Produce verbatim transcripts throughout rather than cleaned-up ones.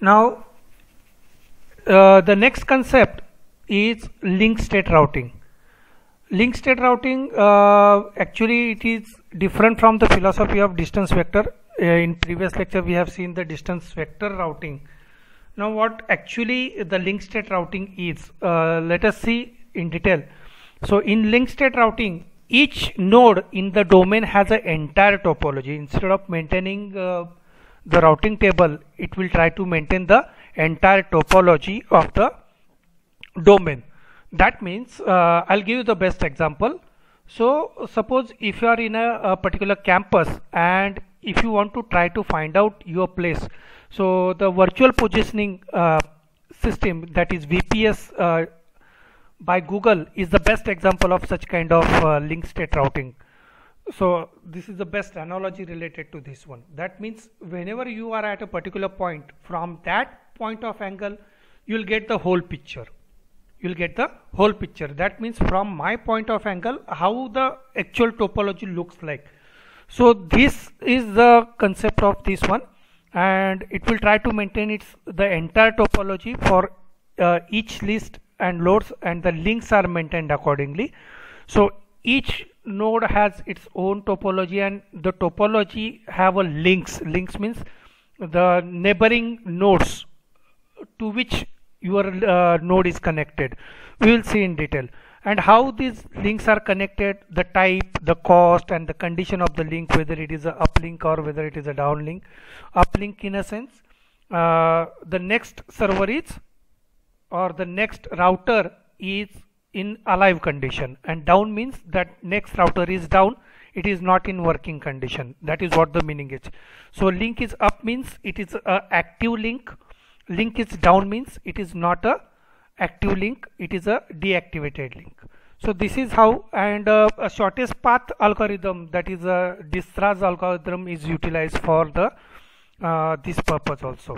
Now uh, the next concept is link state routing. Link state routing, uh, actually it is different from the philosophy of distance vector. Uh, in previous lecture we have seen the distance vector routing. Now what actually the link state routing is, uh, let us see in detail. So in link state routing, each node in the domain has an entire topology. Instead of maintaining uh, the routing table, it will try to maintain the entire topology of the domain. That means uh, I'll give you the best example. So suppose if you are in a, a particular campus and if you want to try to find out your place, so the virtual positioning uh, system, that is V P S uh, by Google, is the best example of such kind of uh, link state routing. So this is the best analogy related to this one. That means whenever you are at a particular point, from that point of angle you will get the whole picture. You will get the whole picture. That means from my point of angle how the actual topology looks like. So this is the concept of this one, and it will try to maintain its the entire topology for uh, each list and loads, and the links are maintained accordingly. So each node has its own topology, and the topology have a links. Links means the neighboring nodes to which your uh, node is connected. We will see in detail, and how these links are connected, the type, the cost, and the condition of the link, whether it is a uplink or whether it is a downlink. Uplink in a sense, uh, the next server is, or the next router is in alive condition, and down means that next router is down, it is not in working condition. That is what the meaning is. So link is up means it is a active link. Link is down means it is not a active link, it is a deactivated link. So this is how, and uh, a shortest path algorithm, that is a Dijkstra's algorithm, is utilized for the uh, this purpose also.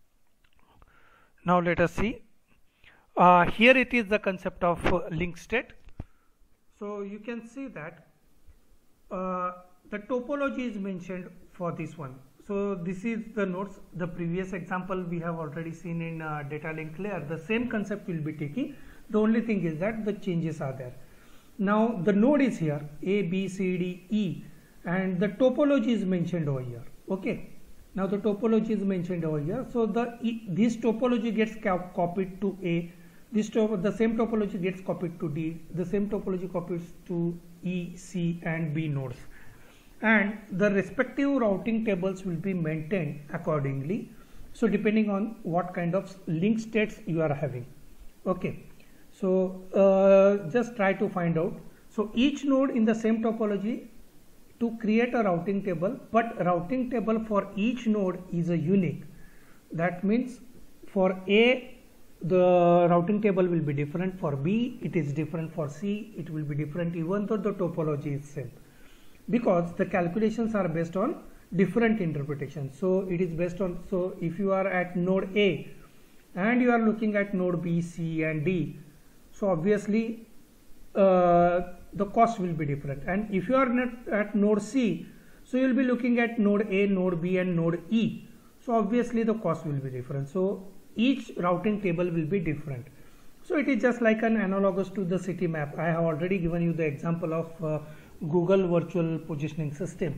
Now let us see. Uh, here it is the concept of uh, link state. So you can see that uh, the topology is mentioned for this one. So this is the nodes. The previous example we have already seen in uh, data link layer. The same concept will be taking. The only thing is that the changes are there. Now the node is here, A, B, C, D, E, and the topology is mentioned over here. Okay. Now the topology is mentioned over here. So the e, this topology gets copied to A. This top, the same topology gets copied to D. The same topology copies to E, C, and B nodes. And the respective routing tables will be maintained accordingly. So depending on what kind of link states you are having. Okay. So uh, just try to find out. So each node in the same topology to create a routing table, but routing table for each node is a unique. That means for A the routing table will be different, for B it is different, for C it will be different, even though the topology is same, because the calculations are based on different interpretations. So it is based on, so if you are at node A and you are looking at node B, C, and D, so obviously uh, the cost will be different. And if you are not at node C, so you will be looking at node A, node B, and node E, so obviously the cost will be different. So each routing table will be different. So it is just like an analogous to the city map. I have already given you the example of uh, Google virtual positioning system.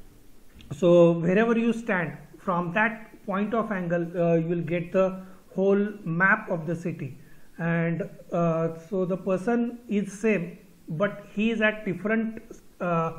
So wherever you stand, from that point of angle uh, you will get the whole map of the city, and uh, so the person is same, but he is at different uh,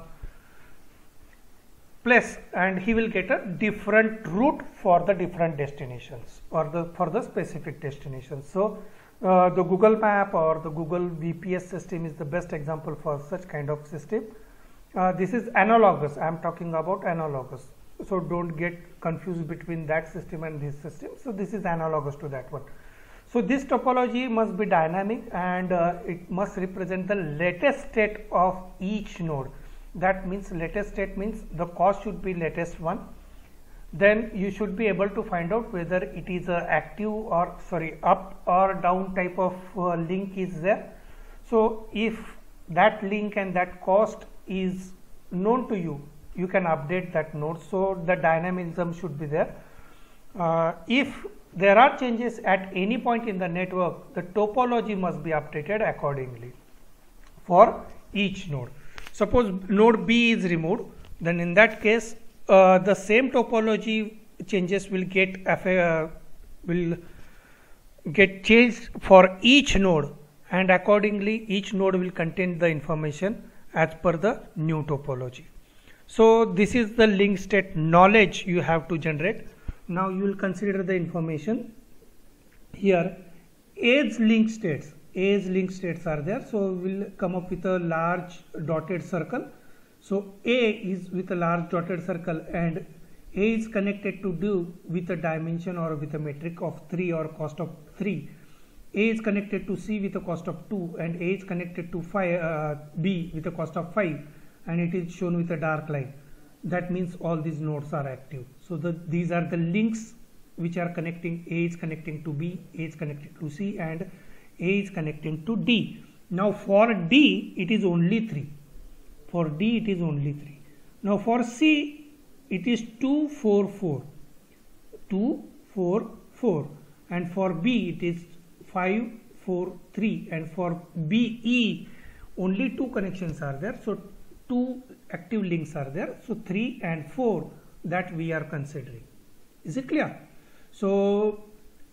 place, and he will get a different route for the different destinations, or the for the specific destinations. So uh, the Google map or the Google V P S system is the best example for such kind of system. Uh, this is analogous. I am talking about analogous. So don't get confused between that system and this system. So this is analogous to that one. So this topology must be dynamic, and uh, it must represent the latest state of each node. That means latest state means the cost should be latest one. Then you should be able to find out whether it is a active or sorry up or down type of uh, link is there. So if that link and that cost is known to you, you can update that node. So the dynamism should be there. Uh, if there are changes at any point in the network, the topology must be updated accordingly for each node. Suppose node B is removed, then in that case uh, the same topology changes will get uh, will get changed for each node, and accordingly each node will contain the information as per the new topology. So this is the link state knowledge you have to generate. Now you will consider the information here. Age link states, age link states are there, so we'll come up with a large dotted circle. So A is with a large dotted circle, and A is connected to D with a dimension or with a metric of three or cost of three. A is connected to C with a cost of two, and A is connected to five, uh, B with a cost of five, and it is shown with a dark line. That means all these nodes are active. So the, these are the links which are connecting. A is connecting to B, A is connected to C, and A is connecting to D. Now for D it is only three. For D it is only three. Now for C it is two, four, four. two, four, four. And for B it is five, four, three. And for B E only two connections are there. So two active links are there. So three and four that we are considering. Is it clear? So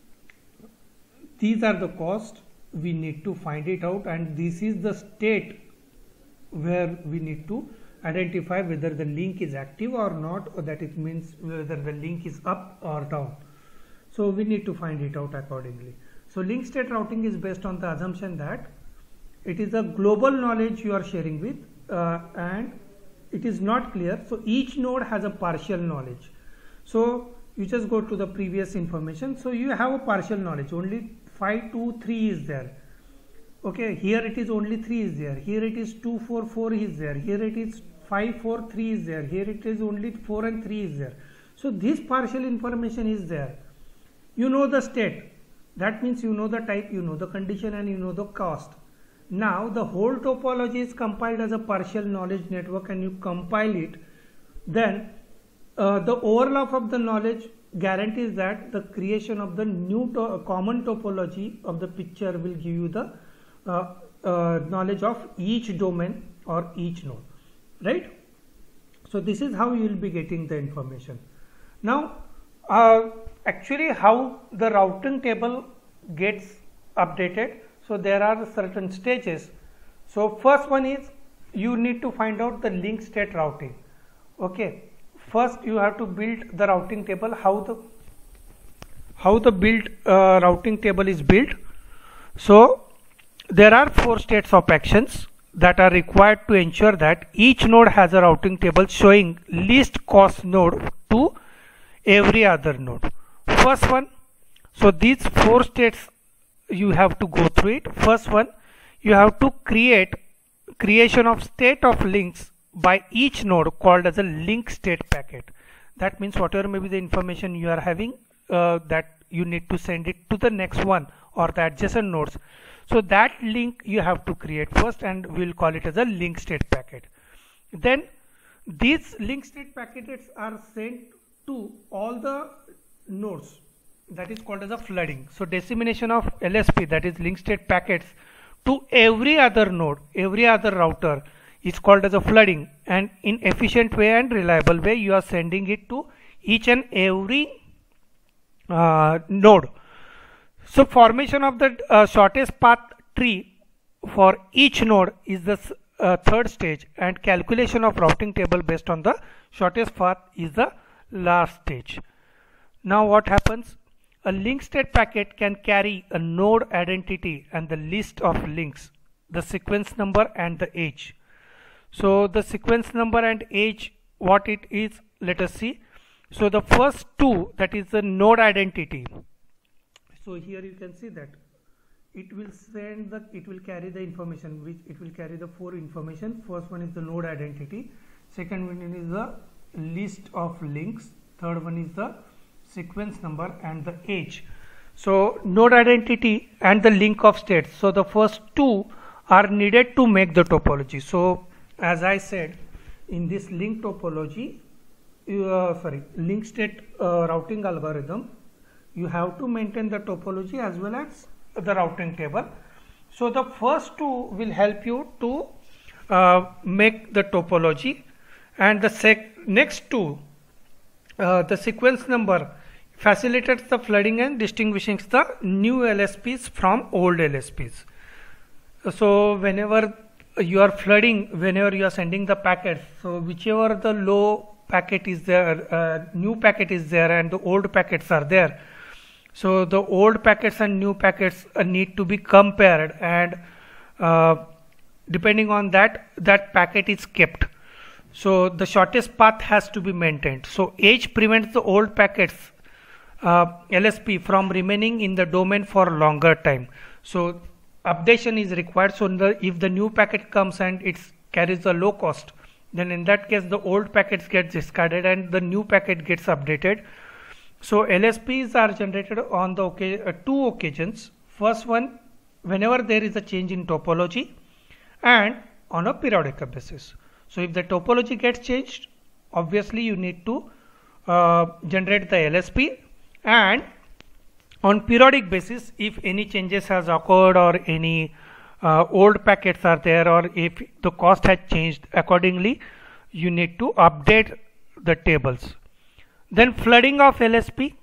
these are the costs. We need to find it out, and this is the state where we need to identify whether the link is active or not, or that it means whether the link is up or down. So we need to find it out accordingly. So link state routing is based on the assumption that it is a global knowledge you are sharing with, uh, and it is not clear. So each node has a partial knowledge. So you just go to the previous information. So you have a partial knowledge, only five, two, three is there. Okay, here it is only three is there. Here it is two, four, four is there. Here it is five, four, three is there. Here it is only four and three is there. So this partial information is there. You know the state. That means you know the type, you know the condition, and you know the cost. Now the whole topology is compiled as a partial knowledge network, and you compile it. Then uh, the overlap of the knowledge guarantees that the creation of the new to common topology of the picture will give you the uh, uh, knowledge of each domain or each node, right? So this is how you will be getting the information. Now uh, actually how the routing table gets updated. So there are certain stages. So first one is you need to find out the link state routing. Okay, first you have to build the routing table. How the how the build uh, routing table is built. So there are four states of actions that are required to ensure that each node has a routing table showing least cost node to every other node. First one, so these four states you have to go through it. First one, you have to create creation of state of links by each node called as a link state packet. That means whatever may be the information you are having, uh, that you need to send it to the next one or the adjacent nodes. So that link you have to create first, and we'll call it as a link state packet. Then these link state packets are sent to all the nodes. That is called as a flooding. So dissemination of L S P, that is link state packets, to every other node, every other router is called as a flooding, and in efficient way and reliable way you are sending it to each and every uh, node. So formation of the uh, shortest path tree for each node is the uh, third stage, and calculation of routing table based on the shortest path is the last stage. Now what happens? A link state packet can carry a node identity and the list of links, the sequence number and the age. So the sequence number and age, what it is, let us see. So the first two, that is the node identity. So here you can see that it will send the, it will carry the information, which it will carry the four information. First one is the node identity, second one is the list of links, third one is the sequence number and the age. So node identity and the link of states. So the first two are needed to make the topology. So as I said, in this link topology, uh, sorry, link state uh, routing algorithm, you have to maintain the topology as well as the routing table. So the first two will help you to uh, make the topology, and the sec next two, uh, the sequence number, facilitates the flooding and distinguishing the new L S Ps from old L S Ps. So whenever you are flooding, whenever you are sending the packets, so whichever the low packet is there, uh, new packet is there and the old packets are there, so the old packets and new packets uh, need to be compared, and uh, depending on that, that packet is kept. So the shortest path has to be maintained. So H prevents the old packets uh, L S P from remaining in the domain for longer time. So updation is required. So the, if the new packet comes and it carries a low cost, then in that case the old packets get discarded and the new packet gets updated. So L S Ps are generated on the okay, uh, two occasions. First one, whenever there is a change in topology, and on a periodic basis. So if the topology gets changed, obviously you need to uh, generate the L S P, and on periodic basis, if any changes has occurred or any uh, old packets are there, or if the cost has changed accordingly, you need to update the tables. Then flooding of L S P,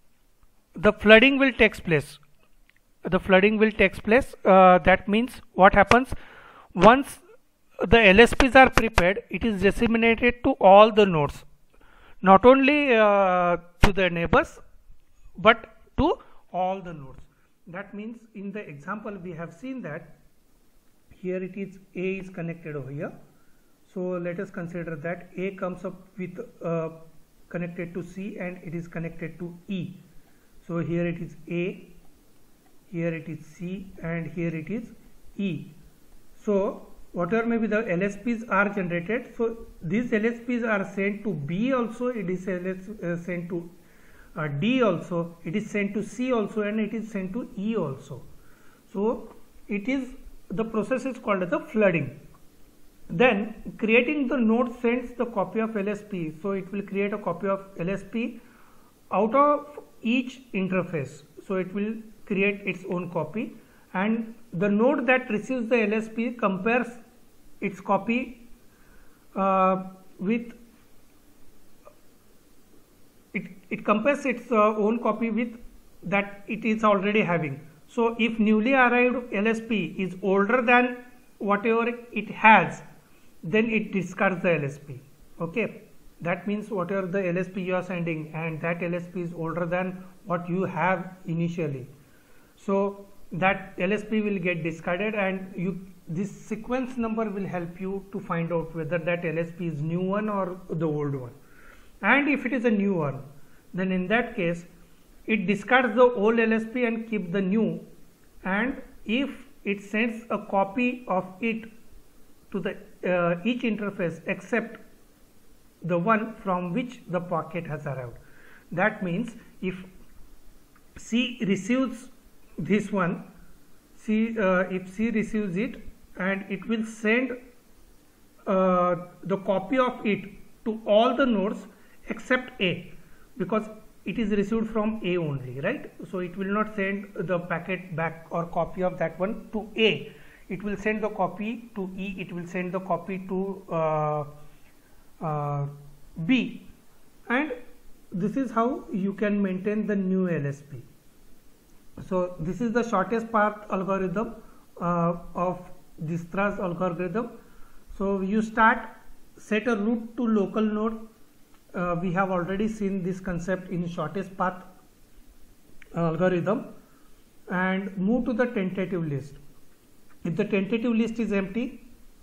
the flooding will takes place. The flooding will takes place. Uh, that means what happens once the L S Ps are prepared, it is disseminated to all the nodes, not only uh, to the neighbors, but to all the nodes. That means in the example we have seen that here it is A is connected over here. So let us consider that A comes up with uh, connected to C and it is connected to E. So here it is A, here it is C, and here it is E. So whatever may be the L S Ps are generated, so these L S Ps are sent to B also, it is uh, sent to uh, D also, it is sent to C also, and it is sent to E also. So it is, the process is called as the flooding. Then creating the node sends the copy of L S P, so it will create a copy of L S P out of each interface. So it will create its own copy, and the node that receives the L S P compares its copy uh, with it, it compares its uh, own copy with that it is already having. So if newly arrived L S P is older than whatever it has, then it discards the L S P. Okay, that means whatever the L S P you are sending and that L S P is older than what you have initially, so that L S P will get discarded, and you, this sequence number will help you to find out whether that L S P is new one or the old one. And if it is a new one, then in that case it discards the old L S P and keep the new, and if it sends a copy of it to the uh, each interface except the one from which the packet has arrived. That means if C receives this one, C uh, if C receives it, and it will send uh, the copy of it to all the nodes except A, because it is received from A only, right? So it will not send the packet back or copy of that one to A. It will send the copy to E, it will send the copy to uh, uh, B, and this is how you can maintain the new L S P. So this is the shortest path algorithm uh, of Dijistra's algorithm. So you start, set a route to local node. Uh, we have already seen this concept in shortest path algorithm, and move to the tentative list. If the tentative list is empty,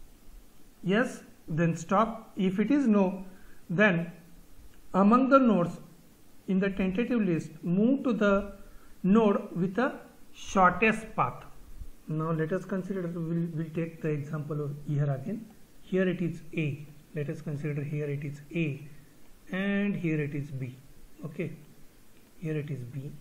yes, then stop. If it is no, then among the nodes in the tentative list, move to the node with the shortest path. Now let us consider, we'll, we'll take the example of here again. Here it is A. Let us consider here it is A, and here it is B. Okay, here it is B,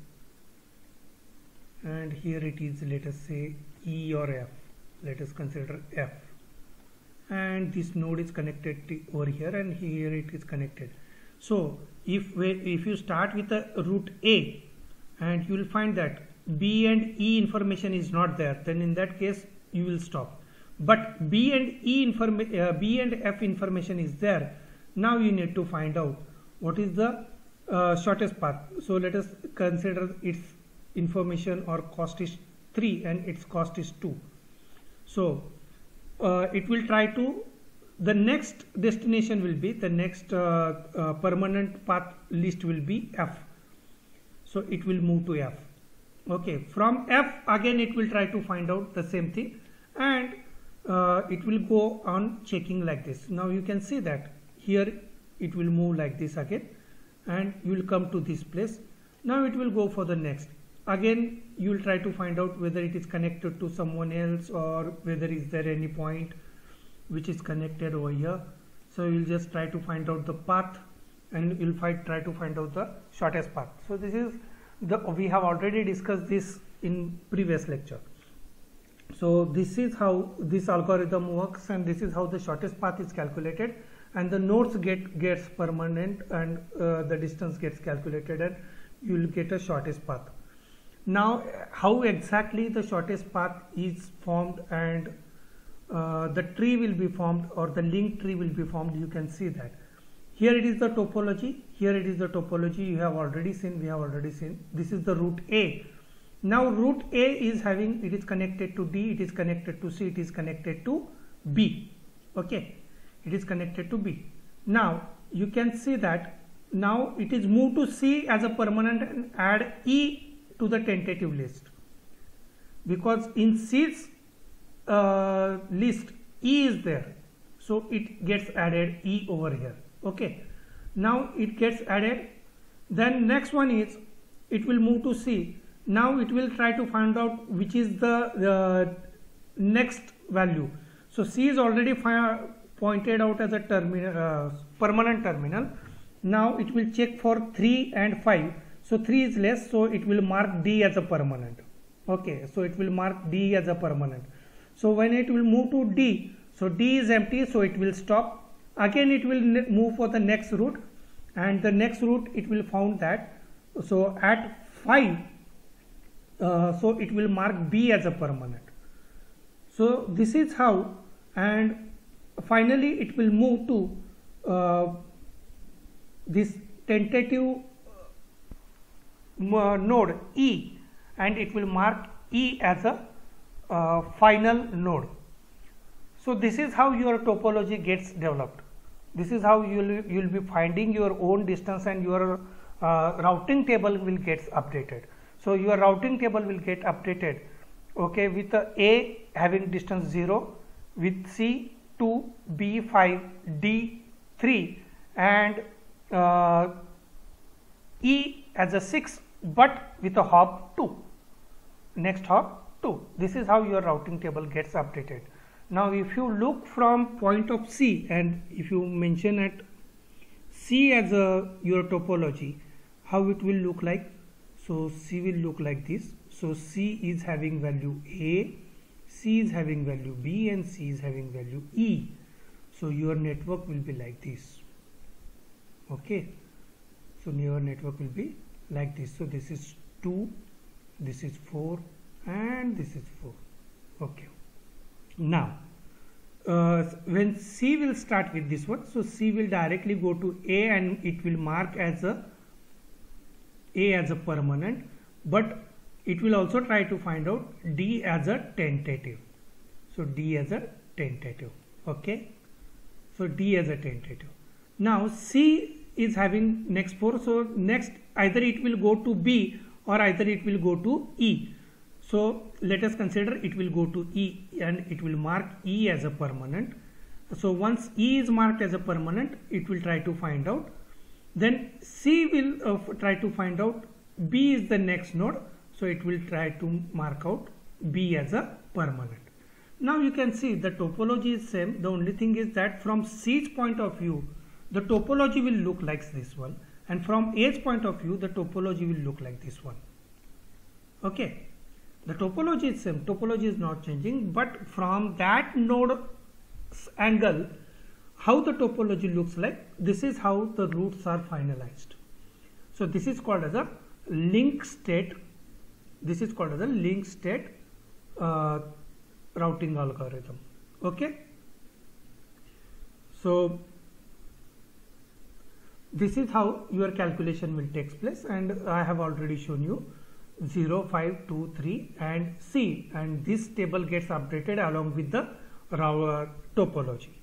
and here it is, let us say, E or F. Let us consider F, and this node is connected to over here, and here it is connected. So if we, if you start with a route A and you will find that B and E information is not there, then in that case you will stop. But B and E informa uh, B and F information is there. Now you need to find out what is the uh, shortest path. So let us consider its information or cost is three and its cost is two. So uh, it will try to, the next destination will be, the next uh, uh, permanent path list will be F. So it will move to F. Okay, from F again it will try to find out the same thing, and uh, it will go on checking like this. Now you can see that here it will move like this again, and you will come to this place. Now it will go for the next. Again you will try to find out whether it is connected to someone else or whether is there any point which is connected over here. So you will just try to find out the path, and you will find, try to find out the shortest path. So this is the, we have already discussed this in previous lecture. So this is how this algorithm works, and this is how the shortest path is calculated, and the nodes get gets permanent, and uh, the distance gets calculated, and you will get a shortest path. Now how exactly the shortest path is formed and uh, the tree will be formed, or the link tree will be formed, you can see that here it is the topology, here it is the topology you have already seen, we have already seen. This is the root A. Now root A is having, it is connected to D, it is connected to C, it is connected to B. Okay, it is connected to B. Now you can see that now it is moved to C as a permanent and add E to the tentative list, because in C's uh, list E is there, so it gets added E over here. Okay, now it gets added. Then next one is it will move to C. Now it will try to find out which is the uh, next value. So C is already pointed out as a terminal, uh, permanent terminal. Now it will check for three and five. So three is less, so it will mark D as a permanent. Okay, so it will mark D as a permanent. So when it will move to D, so D is empty, so it will stop. Again it will move for the next route, and the next route it will found that, so at five, uh, so it will mark B as a permanent. So this is how, and finally it will move to uh, this tentative uh, node E, and it will mark E as a uh, final node. So this is how your topology gets developed. This is how you will you will be finding your own distance, and your uh, routing table will get updated. So your routing table will get updated, okay, with the A having distance zero, with C two, B five, D three, and uh, E as a six, but with a hop two, next hop two. This is how your routing table gets updated. Now if you look from point of C, and if you mention at C as a your topology, how it will look like? So C will look like this. So C is having value A, C is having value B, and C is having value E. So your network will be like this. Okay, so your network will be like this. So this is two, this is four, and this is four. Okay, now uh, when C will start with this one, so C will directly go to A, and it will mark as a A as a permanent, but it will also try to find out D as a tentative. So D as a tentative. Okay, so D as a tentative. Now C is having next four, so next either it will go to B or either it will go to E. So let us consider it will go to E, and it will mark E as a permanent. So once E is marked as a permanent, it will try to find out. Then C will uh, try to find out B is the next node, so it will try to mark out B as a permanent. Now you can see the topology is same. The only thing is that from C's point of view, the topology will look like this one, and from A's point of view, the topology will look like this one. Okay, the topology is same, topology is not changing, but from that node angle, how the topology looks like, this is how the routes are finalized. So this is called as a link state. This is called as a link state uh, routing algorithm. Okay, so this is how your calculation will take place, and I have already shown you zero, five, two, three and C, and this table gets updated along with the router topology.